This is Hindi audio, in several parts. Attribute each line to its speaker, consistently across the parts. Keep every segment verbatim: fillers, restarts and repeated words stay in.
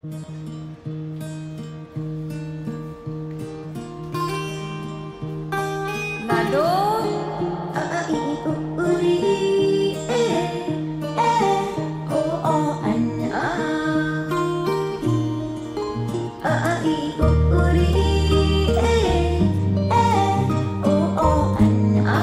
Speaker 1: Nado,
Speaker 2: a a i i u u ri e e o o an a a a i u u ri e e o o an a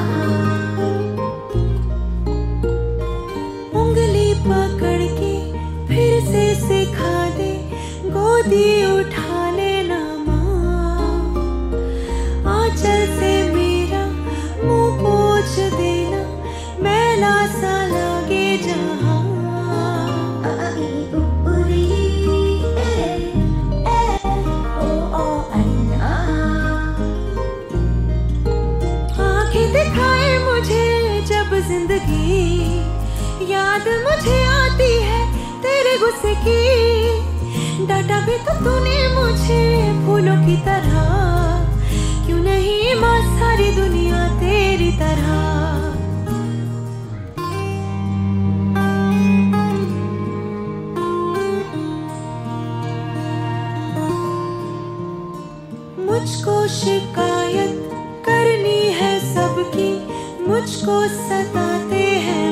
Speaker 2: उंगली पकड़ के फिर से सिखा दे, गोदी उठा लेना माँ, आंचल से मेरा मुंह पोंछ देना, मैला सा लगे जहाँ। आ आ ई उ उ री ए ए ओ ओ अन आ, आंखें दिखाए मुझे जब जिंदगी, याद मुझे आती है तेरे गुस्से की, डांटा भी तो तूने मुझे फूलों की तरह, क्यों नहीं माँ सारी दुनिया तेरी तरह। मुझको शिकायत करनी है सबकी, मुझको सताते हैं